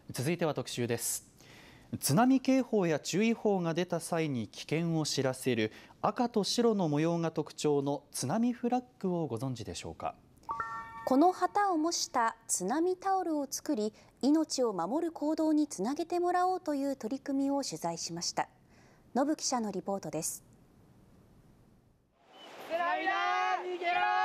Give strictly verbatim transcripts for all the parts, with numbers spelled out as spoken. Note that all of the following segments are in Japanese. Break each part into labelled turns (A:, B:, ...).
A: 続いては特集です。津波警報や注意報が出た際に危険を知らせる赤と白の模様が特徴の津波フラッグをご存知でしょうか。
B: この旗を模した津波タオルを作り、命を守る行動につなげてもらおうという取り組みを取材しました。信記者のリポートです。
C: 津波だ、逃げ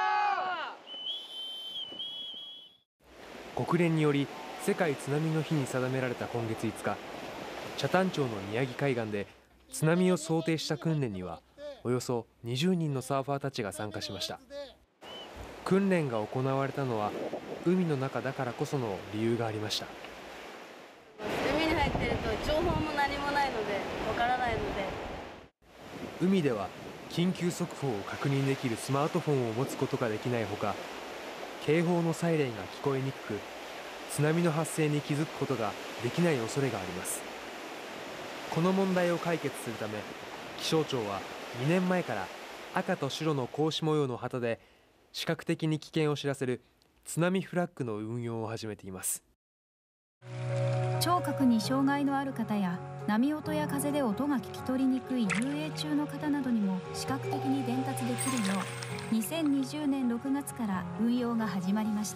C: ろ。
D: 国連により世界津波の日に定められた今月いつか、北谷町の宮城海岸で津波を想定した訓練にはおよそにじゅうにんのサーファーたちが参加しました。訓練が行われたのは海の中だからこその理由がありました。
E: 海に入っていると情報も何もないのでわからないので、
D: 海では緊急速報を確認できるスマートフォンを持つことができないほか、警報のサイレンが聞こえにくく、津波の発生に気づくことができない恐れがあります。この問題を解決するため、気象庁はにねんまえから赤と白の格子模様の旗で視覚的に危険を知らせる津波フラッグの運用を始めています。
F: 聴覚に障害のある方や波音や風で音が聞き取りにくい遊泳中の方などにも視覚的に伝達できるよう、にせんにじゅうねんろくがつから運用が始まりました。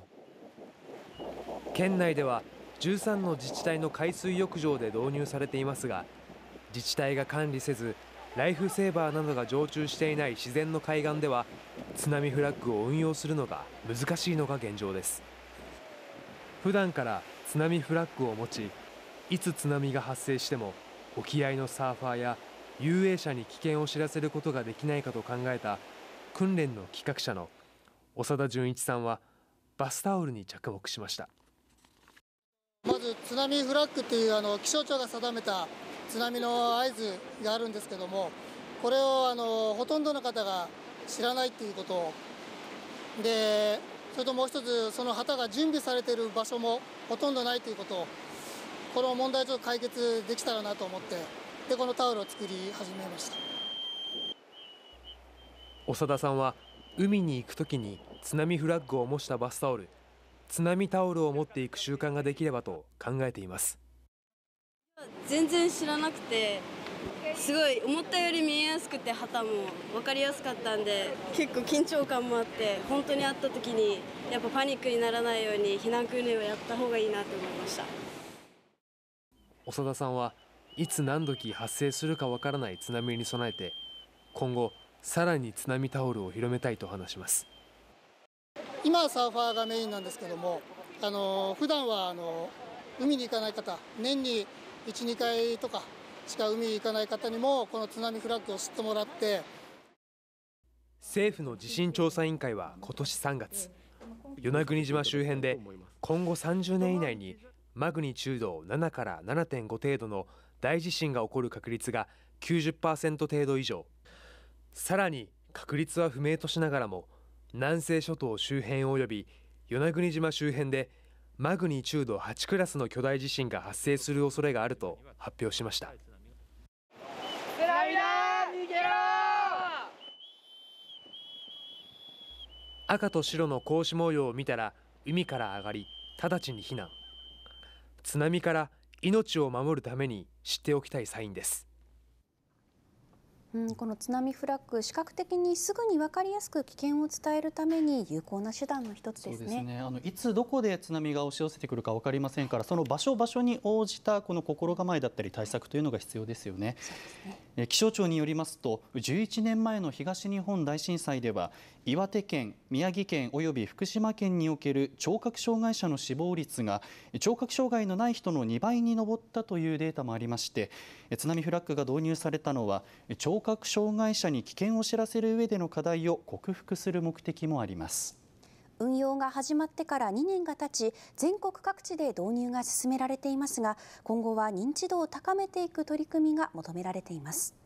D: 県内ではじゅうさんの自治体の海水浴場で導入されていますが、自治体が管理せずライフセーバーなどが常駐していない自然の海岸では津波フラッグを運用するのが難しいのが現状です。普段から津波フラッグを持ち、いつ津波が発生しても沖合のサーファーや遊泳者に危険を知らせることができないかと考えた訓練の企画者の長田純一さんはバスタオルに着目しました。
G: まず津波フラッグっていうあの気象庁が定めた津波の合図があるんですけども、これをあのほとんどの方が知らないっていうことで、それともう一つ、その旗が準備されている場所もほとんどないということ、この問題をちょっと解決できたらなと思って、でこのタオルを作り始めました。
D: 長田さんは海に行くときに津波フラッグを模したバスタオル、津波タオルを持っていく習慣ができればと考えています。
E: 全然知らなくて、すごい思ったより見えやすくて旗も分かりやすかったんで、結構緊張感もあって、本当に会った時にやっぱパニックにならないように避難訓練をやった方がいいなと思いました。
D: 長田さんはいつ何時発生するかわからない津波に備えて、今後さらに津波タオルを広めたいと話します。
G: 今はサーファーがメインなんですけども、あの普段はあの海に行かない方、年にいち、にかいとかしか海に行かない方にもこの津波フラッグを知ってもらって。
D: 政府の地震調査委員会は今年さんがつ、与那国島周辺で今後さんじゅうねん以内にマグニチュードななからななてんご程度の大地震が起こる確率が きゅうじゅっパーセント 程度以上、さらに確率は不明としながらも南西諸島周辺及び与那国島周辺でマグニチュードはちクラスの巨大地震が発生する恐れがあると発表しました。
C: 津波だ、逃げろ。
D: 赤と白の格子模様を見たら海から上がり直ちに避難。津波から命を守るために知っておきたいサインです。
B: うん、この津波フラッグ、視覚的にすぐに分かりやすく危険を伝えるために有効な手段の一つですね。
A: そうですね。あのいつどこで津波が押し寄せてくるか分かりませんから、その場所場所に応じたこの心構えだったり対策というのが必要ですよね。
B: そうですね。
A: え気象庁によりますと、じゅういちねんまえの東日本大震災では岩手県、宮城県および福島県における聴覚障害者の死亡率が聴覚障害のない人のにばいに上ったというデータもありまして、津波フラッグが導入されたのは聴覚障害者に危険を知らせる上での課題を克服する目的もあります。
B: 運用が始まってからにねんが経ち、全国各地で導入が進められていますが、今後は認知度を高めていく取り組みが求められています。